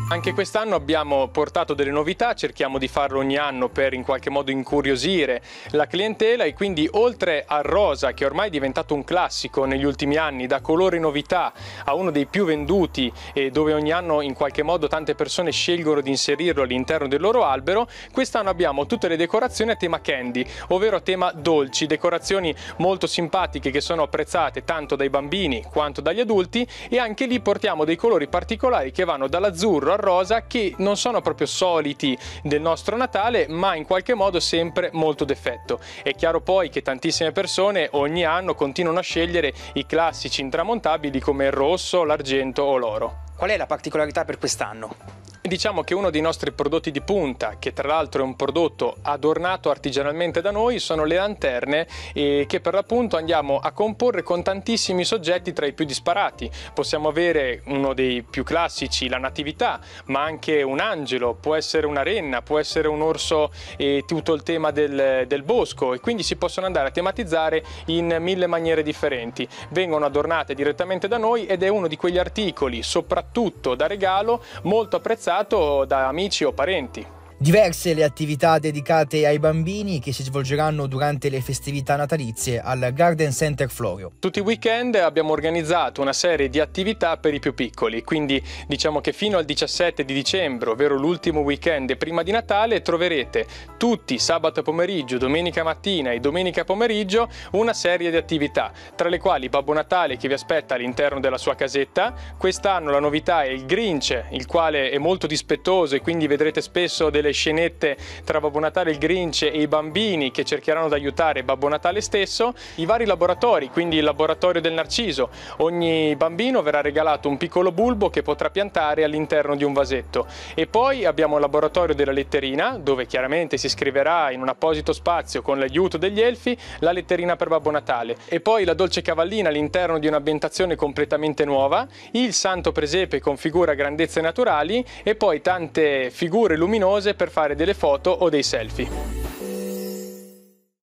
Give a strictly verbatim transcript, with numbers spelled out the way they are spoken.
Anche quest'anno abbiamo portato delle novità, cerchiamo di farlo ogni anno per in qualche modo incuriosire la clientela e quindi oltre al rosa, che ormai è diventato un classico negli ultimi anni, da colore novità a uno dei più venduti e dove ogni anno in qualche modo tante persone scelgono di inserirlo all'interno del loro albero, quest'anno abbiamo tutte le decorazioni a tema candy, ovvero a tema dolci, decorazioni molto simpatiche che sono apprezzate tanto dai bambini quanto dagli adulti, e anche lì portiamo dei colori particolari che vanno dall'azzurro al rosa, che non sono proprio soliti del nostro Natale, ma in qualche modo sempre molto d'effetto. È chiaro poi che tantissime persone ogni anno continuano a scegliere i classici intramontabili come il rosso, l'argento o l'oro. Qual è la particolarità per quest'anno? Diciamo che uno dei nostri prodotti di punta, che tra l'altro è un prodotto adornato artigianalmente da noi, sono le lanterne, e che per l'appunto andiamo a comporre con tantissimi soggetti tra i più disparati. Possiamo avere uno dei più classici, la Natività, ma anche un angelo, può essere una renna, può essere un orso, e tutto il tema del, del bosco, e quindi si possono andare a tematizzare in mille maniere differenti. Vengono adornate direttamente da noi ed è uno di quegli articoli, soprattutto da regalo, molto apprezzato da amici o parenti. Diverse le attività dedicate ai bambini che si svolgeranno durante le festività natalizie al Garden Center Florio. Tutti i weekend abbiamo organizzato una serie di attività per i più piccoli, quindi diciamo che fino al diciassette di dicembre, ovvero l'ultimo weekend prima di Natale, troverete tutti sabato pomeriggio, domenica mattina e domenica pomeriggio una serie di attività, tra le quali Babbo Natale che vi aspetta all'interno della sua casetta. Quest'anno la novità è il Grinch, il quale è molto dispettoso e quindi vedrete spesso delle scenette tra Babbo Natale, il Grinch e i bambini che cercheranno di aiutare Babbo Natale stesso. I vari laboratori, quindi il laboratorio del narciso, ogni bambino verrà regalato un piccolo bulbo che potrà piantare all'interno di un vasetto, e poi abbiamo il laboratorio della letterina, dove chiaramente si scriverà in un apposito spazio con l'aiuto degli elfi la letterina per Babbo Natale, e poi la dolce cavallina all'interno di un'ambientazione completamente nuova, il santo presepe con figure a grandezze naturali e poi tante figure luminose per fare delle foto o dei selfie.